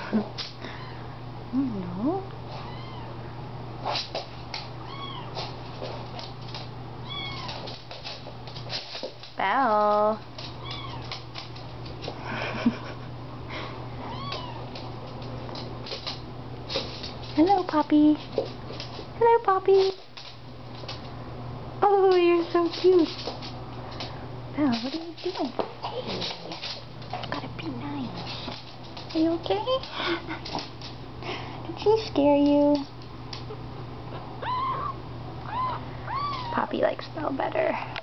No. Belle. Hello, Poppy. Hello, Poppy. Oh, you're so cute. Belle, what are you doing? Hey, gotta be nice. Are you okay? Did she scare you? Poppy likes Belle better.